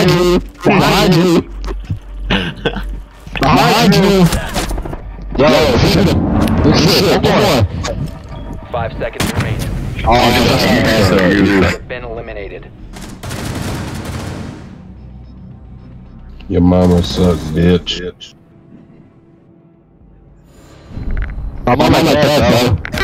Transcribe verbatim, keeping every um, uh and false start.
Behind you! Behind you! Behind you! Yo, shit! Shit, come on! Five seconds remaining. Oh, that's you. Have been eliminated. Your mama sucks, bitch. I'm on my death, bro.